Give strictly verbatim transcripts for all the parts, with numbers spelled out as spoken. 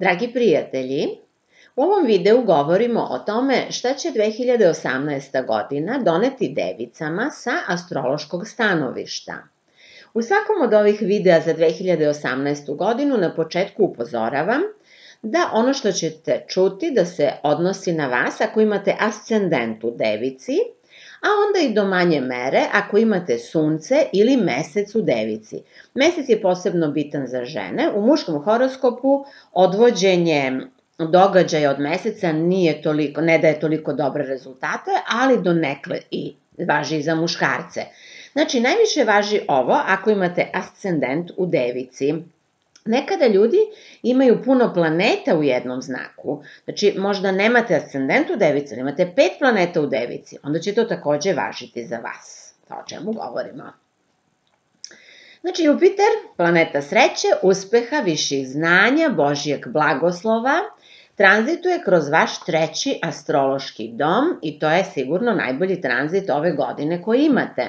Dragi prijatelji, u ovom videu govorimo o tome šta će dve hiljade osamnaesta godina doneti devicama sa astrološkog stanovišta. U svakom od ovih videa za dve hiljade osamnaestu godinu na početku upozoravam da ono što ćete čuti da se odnosi na vas ako imate ascendent u devici, a onda i do manje mere ako imate sunce ili mesec u devici. Mesec je posebno bitan za žene. U muškom horoskopu odvođenje događaja od meseca nije toliko, ne daje toliko dobre rezultate, ali donekle i važi i za muškarce. Znači, najviše važi ovo ako imate ascendent u devici. Nekada ljudi imaju puno planeta u jednom znaku, znači možda nemate ascendent u devici, ali imate pet planeta u devici, onda će to takođe važiti za vas, o čemu govorimo. Znači, Jupiter, planeta sreće, uspeha, viših znanja, Božjeg blagoslova, tranzituje kroz vaš treći astrološki dom i to je sigurno najbolji tranzit ove godine koji imate.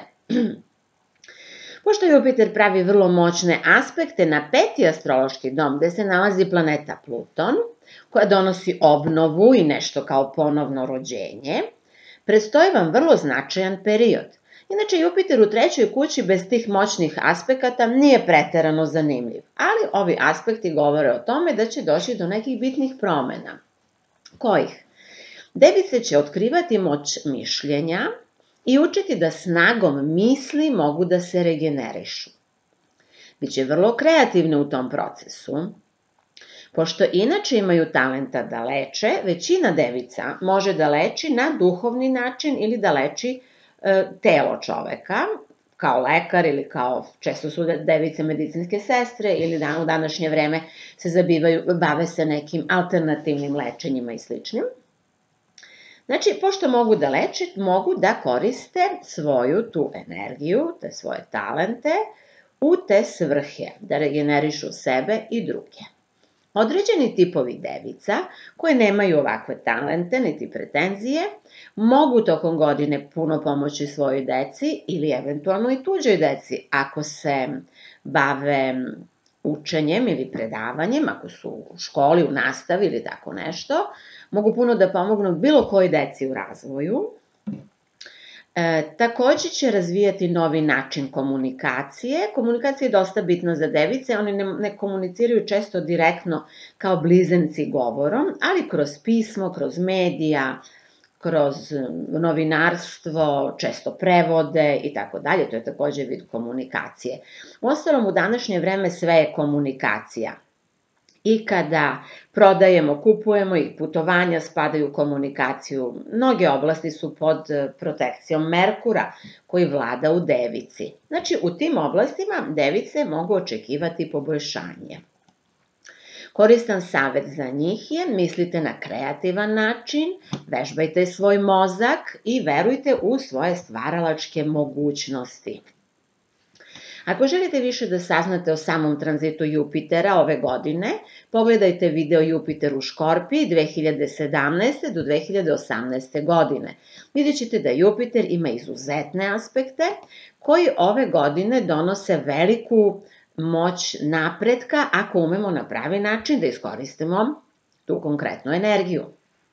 Pošto Jupiter pravi vrlo moćne aspekte na peti astrološki dom gde se nalazi planeta Pluton, koja donosi obnovu i nešto kao ponovno rođenje, predstoji vam vrlo značajan period. Inače, Jupiter u trećoj kući bez tih moćnih aspekata nije preterano zanimljiv, ali ovi aspekti govore o tome da će doći do nekih bitnih promena. Kojih? Device će otkrivati moć mišljenja i učiti da snagom misli mogu da se regenerišu. Biće vrlo kreativne u tom procesu. Pošto inače imaju talenta da leče, većina devica može da leči na duhovni način ili da leči e, telo čoveka, kao lekar ili kao, često su device medicinske sestre ili da, u današnje vreme se zabivaju, bave se nekim alternativnim lečenjima i sličnim. Znači, pošto mogu da leče, mogu da koriste svoju tu energiju, te svoje talente, u te svrhe, da regenerišu sebe i druge. Određeni tipovi devica, koje nemaju ovakve talente, niti pretenzije, mogu tokom godine puno pomoći svojoj deci ili eventualno i tuđoj deci, ako se bave učenjem ili predavanjem, ako su u školi, u nastavi ili tako nešto, mogu puno da pomognu bilo kojoj deci u razvoju. E, takođe će razvijati novi način komunikacije. Komunikacija je dosta bitna za device, oni ne, ne komuniciraju često direktno kao blizanci govorom, ali kroz pismo, kroz medija, kroz novinarstvo, često prevode i tako dalje, to je takođe vid komunikacije. Uostalom, u današnje vreme sve je komunikacija. I kada prodajemo, kupujemo i putovanja spadaju u komunikaciju. Mnoge oblasti su pod protekcijom Merkura koji vlada u devici. Znači, u tim oblastima device mogu očekivati poboljšanje. Koristan savet za njih je mislite na kreativan način, vežbajte svoj mozak i verujte u svoje stvaralačke mogućnosti. Ako želite više da saznate o samom tranzitu Jupitera ove godine, pogledajte video Jupiter u Škorpiji dve hiljade sedamnaeste. do dve hiljade osamnaeste. godine. Vidjet ćete da Jupiter ima izuzetne aspekte koji ove godine donose veliku moć napretka ako umemo na pravi način da iskoristimo tu konkretnu energiju.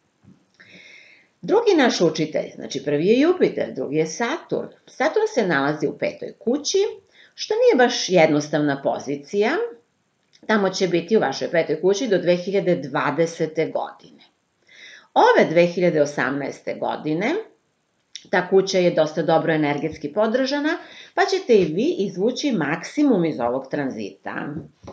Drugi naš učitelj, znači prvi je Jupiter, drugi je Saturn. Saturn se nalazi u petoj kući, što nije baš jednostavna pozicija, tamo će biti u vašoj petoj kući do dve hiljade dvadesete. godine. Ove dve hiljade osamnaeste. godine, ta kuća je dosta dobro energetski podržana, pa ćete i vi izvući maksimum iz ovog tranzita.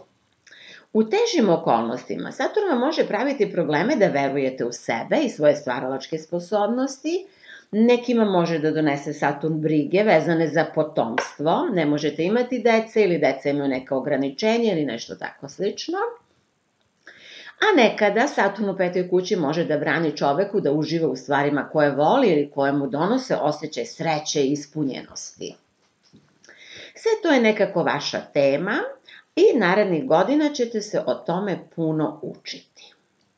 U težim okolnostima Saturn vam može praviti probleme da verujete u sebe i svoje stvaralačke sposobnosti. Nekima može da donese Saturn brige vezane za potomstvo, ne možete imati dece ili deca imaju neka ograničenja ili nešto tako slično. A nekada Saturn u petoj kući može da brani čoveku da uživa u stvarima koje voli ili koje mu donose osjećaj sreće i ispunjenosti. Sve to je nekako vaša tema i narednih godina ćete se o tome puno učiti.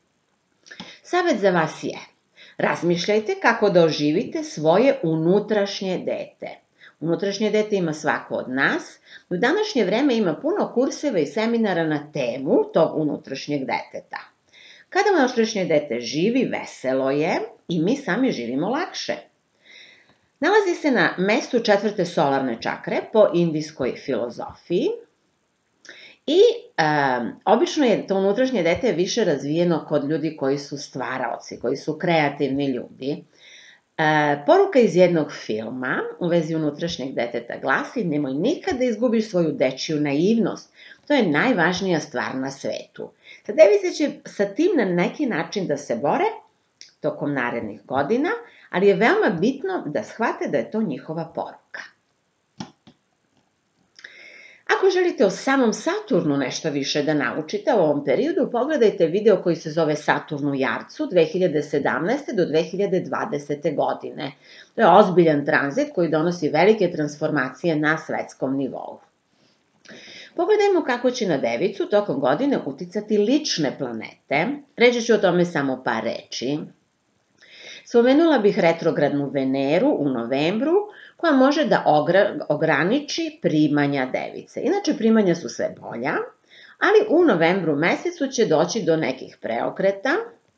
Savet za vas je: razmišljajte kako da oživite svoje unutrašnje dete. Unutrašnje dete ima svako od nas. U današnje vreme ima puno kurseva i seminara na temu tog unutrašnjeg deteta. Kada unutrašnje dete živi, veselo je i mi sami živimo lakše. Nalazi se na mestu četvrte solarne čakre po indijskoj filozofiji i e, obično je to unutrašnje dete više razvijeno kod ljudi koji su stvaraoci, koji su kreativni ljudi. E, poruka iz jednog filma u vezi unutrašnjeg deteta glasi: nemoj nikad da izgubiš svoju dečiju naivnost, to je najvažnija stvar na svetu. Te device će sa tim na neki način da se bore tokom narednih godina, ali je veoma bitno da shvate da je to njihova poruka. Ako želite o samom Saturnu nešto više da naučite u ovom periodu, pogledajte video koji se zove Saturn u Jarcu dve hiljade sedamnaeste. do dve hiljade dvadesete. godine. To je ozbiljan tranzit koji donosi velike transformacije na svetskom nivou. Pogledajmo kako će na devicu tokom godine uticati lične planete. Reći ću o tome samo par reči. Spomenula bih retrogradnu Veneru u novembru, koja može da ograniči primanja device. Inače, primanja su sve bolja, ali u novembru mesecu će doći do nekih preokreta.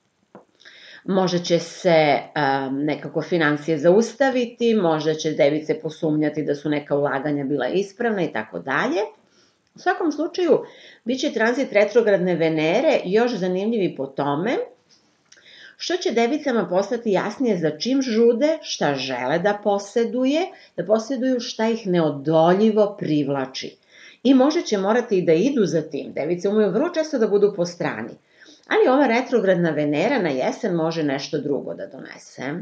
Možda će se um, nekako financije zaustaviti, možda će device posumnjati da su neka ulaganja bila ispravna i tako dalje. U svakom slučaju, bit će tranzit retrogradne Venere još zanimljivi po tome što će devicama postati jasnije za čim žude, šta žele da poseduje, da poseduju šta ih neodoljivo privlači. I možda će morati i da idu za tim. Device umeju vrlo često da budu po strani. Ali ova retrogradna Venera na jesen može nešto drugo da donese.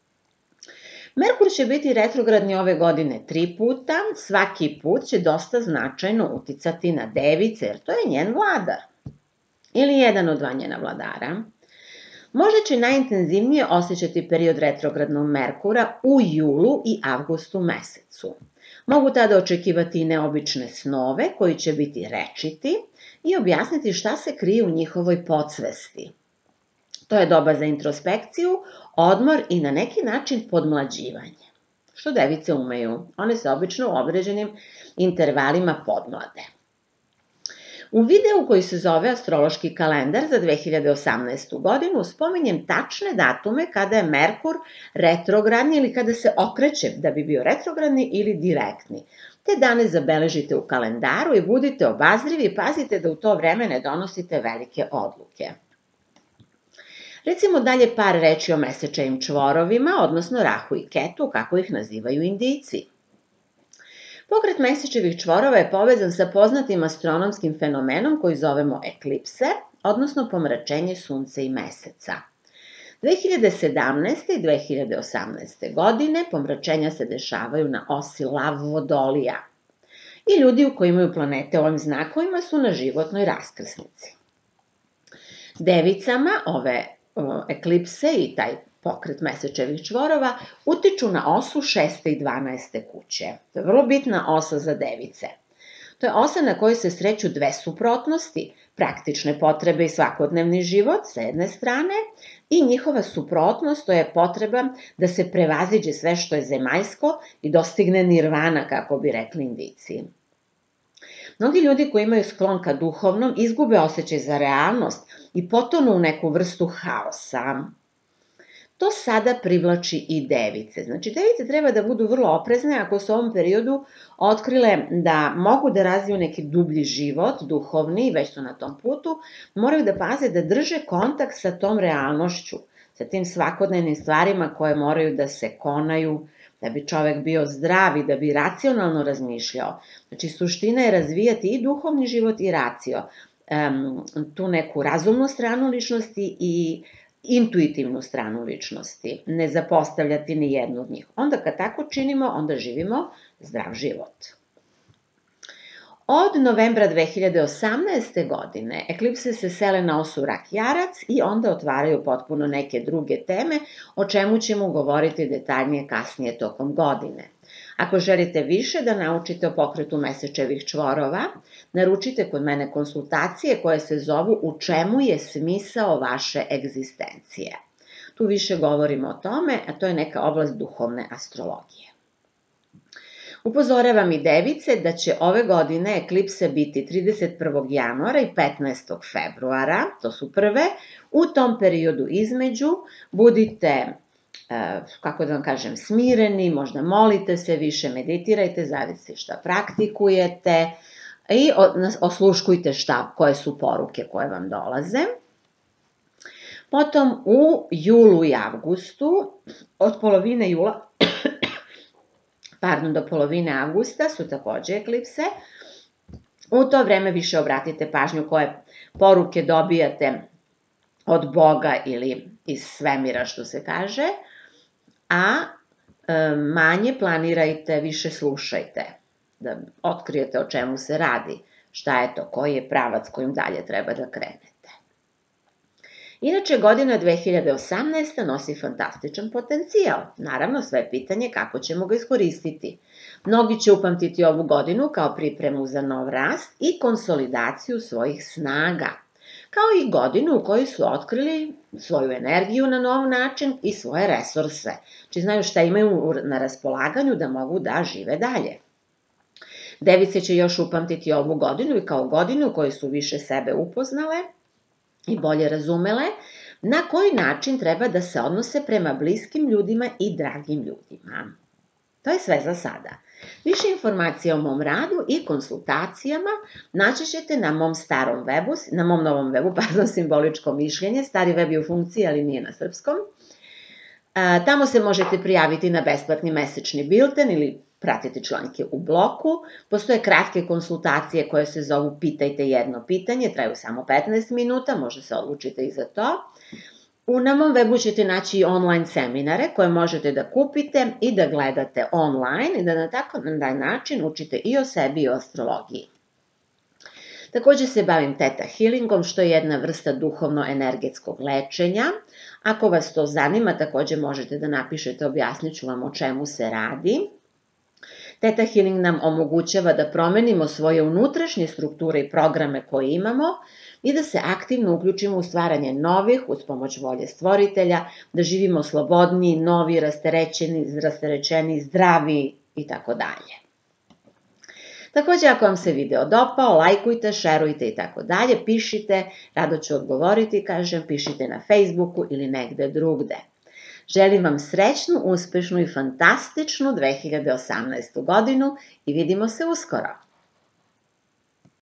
Merkur će biti retrogradni ove godine tri puta. Svaki put će dosta značajno uticati na device, jer to je njen vladar. Ili jedan od dva njena vladara. Možda će najintenzivnije osjećati period retrogradnog Merkura u julu i avgustu mesecu. Mogu tada očekivati i neobične snove koji će biti rečiti i objasniti šta se krije u njihovoj podsvesti. To je doba za introspekciju, odmor i na neki način podmlađivanje. Što device umeju? One se obično u određenim intervalima podmlade. U videu koji se zove Astrološki kalendar za dve hiljade osamnaestu. godinu spominjem tačne datume kada je Merkur retrogradni ili kada se okreće da bi bio retrogradni ili direktni. Te dane zabeležite u kalendaru i budite obazrivi i pazite da u to vreme ne donosite velike odluke. Recimo dalje par reči o mesečevim čvorovima, odnosno Rahu i Ketu, kako ih nazivaju Indijci. Pokret mesečevih čvorova je povezan sa poznatim astronomskim fenomenom koji zovemo eklipse, odnosno pomračenje sunca i meseca. dve hiljade sedamnaeste. i dve hiljade osamnaeste. godine pomračenja se dešavaju na osi Lav-Vodolija i ljudi koji imaju planete u ovim znakovima su na životnoj raskrsnici. Devicama ove o, eklipse i taj pokret mesečevih čvorova utiču na osu šeste i dvanaeste kuće. To je vrlo bitna osa za device. To je osa na kojoj se sreću dve suprotnosti, praktične potrebe i svakodnevni život sa jedne strane i njihova suprotnost, to je potreba da se prevaziđe sve što je zemaljsko i dostigne nirvana, kako bi rekli Indijci. Mnogi ljudi koji imaju sklon ka duhovnom izgube osjećaj za realnost i potonu u neku vrstu haosa. To sada privlači i device. Znači, device treba da budu vrlo oprezne ako su u ovom periodu otkrile da mogu da razviju neki dublji život, duhovni, već su na tom putu, moraju da paze da drže kontakt sa tom realnošću, sa tim svakodnevnim stvarima koje moraju da se konaju, da bi čovek bio zdrav i da bi racionalno razmišljao. Znači, suština je razvijati i duhovni život i racio, um, tu neku razumnu stranu ličnosti i intuitivnu stranu ličnosti, ne zapostavljati ni jednu od njih. Onda kad tako činimo, onda živimo zdrav život. Od novembra dve hiljade osamnaeste. godine eklipse se sele na osu Rak-Jarac i onda otvaraju potpuno neke druge teme, o čemu ćemo govoriti detaljnije kasnije tokom godine. Ako želite više da naučite o pokretu mesečevih čvorova, naručite kod mene konsultacije koje se zovu U čemu je smisao vaše egzistencije. Tu više govorimo o tome, a to je neka oblast duhovne astrologije. Upozoravam i device da će ove godine eklipse biti trideset prvog januara i petnaestog februara, to su prve. U tom periodu između budite, kako da vam kažem, smireni, možda molite se, više meditirajte, zavisi šta praktikujete i osluškujte šta, koje su poruke koje vam dolaze. Potom u julu i avgustu, od polovine jula, pardon, do polovine avgusta su takođe eklipse. U to vreme više obratite pažnju koje poruke dobijate od Boga ili iz svemira, što se kaže, a manje planirajte, više slušajte, da otkrijete o čemu se radi, šta je to, koji je pravac kojim dalje treba da krenete. Inače, godina dve hiljade osamnaesta. nosi fantastičan potencijal. Naravno, sve je pitanje kako ćemo ga iskoristiti. Mnogi će upamtiti ovu godinu kao pripremu za nov rast i konsolidaciju svojih snaga, kao i godinu u kojoj su otkrili svoju energiju na nov način i svoje resurse, či znaju šta imaju na raspolaganju da mogu da žive dalje. Device će još upamtiti ovu godinu i kao godinu u kojoj su više sebe upoznale i bolje razumele na koji način treba da se odnose prema bliskim ljudima i dragim ljudima. To je sve za sada. Više informacija o mom radu i konsultacijama naći ćete na mom starom webu, na mom novom webu, pardon, Simboličko mišljenje. Stari web je u funkciji, ali nije na srpskom. Tamo se možete prijaviti na besplatni mesečni bilten ili pratiti članke u bloku. Postoje kratke konsultacije koje se zovu Pitajte jedno pitanje, traju samo petnaest minuta, možda se odlučite i za to. Na mom webu ćete naći online seminare koje možete da kupite i da gledate online i da na tako način učite i o sebi i o astrologiji. Takođe se bavim Theta Healingom, što je jedna vrsta duhovno-energetskog lečenja. Ako vas to zanima, takođe možete da napišete, objasnit ću vam o čemu se radi. Theta Healing nam omogućava da promenimo svoje unutrašnje strukture i programe koje imamo i da se aktivno uključimo u stvaranje novih uz pomoć volje stvoritelja, da živimo slobodniji, novi, rasterećeni, rasterećeni, zdravi i tako dalje. Takođe, ako vam se video dopao, lajkujte, šerujte i tako dalje, pišite, rado ću odgovoriti, kažem, pišite na Facebooku ili negde drugde. Želim vam srećnu, uspešnu i fantastičnu dve hiljade osamnaestu. godinu i vidimo se uskoro.